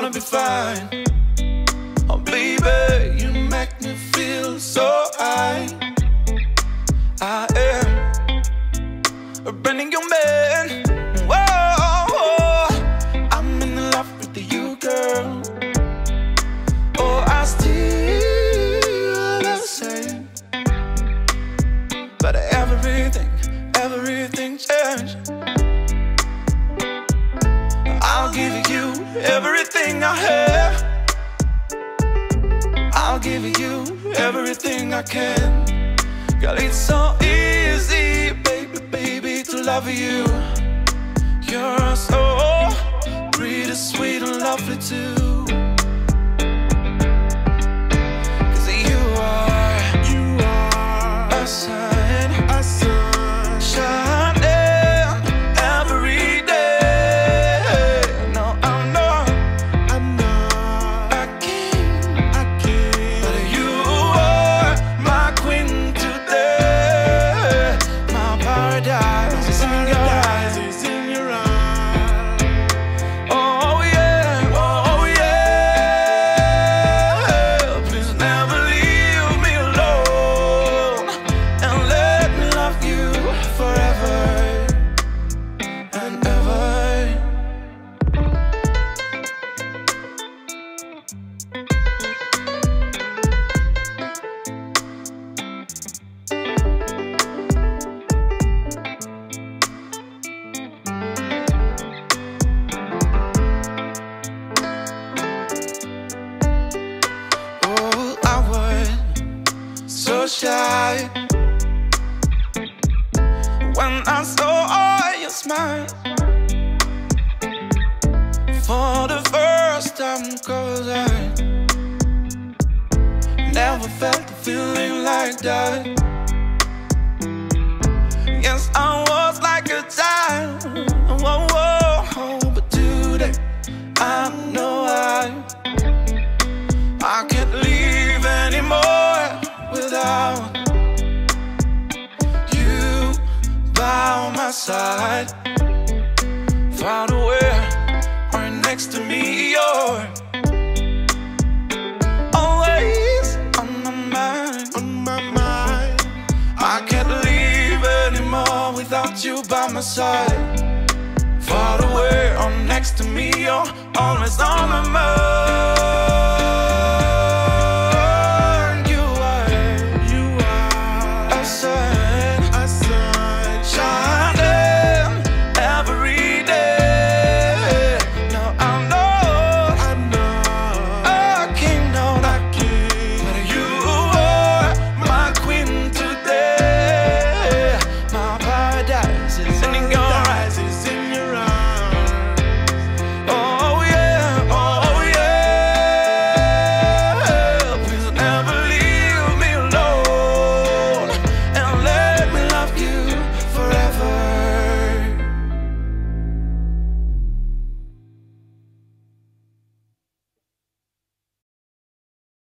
gonna be fine. Oh baby, you make me feel so high. I am a brand new man. Whoa, I'm in love with you, girl. Oh, I still the same, but everything changed. I'll give you everything I have. I'll give you everything I can. Girl, it's so easy, baby, baby, to love you. You're so pretty, sweet, and lovely too. 'Cause you are a sun, shining every day. No, I'm not a king, but you are my queen today. My paradise is in your eyes. Oh yeah, oh yeah. Please never leave me alone, and let me love you forever and ever. Oh, I was so shy when I saw your smile for the first time, 'cause I never felt a feeling like that. Yes, I was like a child, whoa, whoa, but today I know I can't live anymore without you by my side. Far away or next to me, you're always on my mind. I can't live anymore without you by my side. Far away or next to me, you're always on my mind.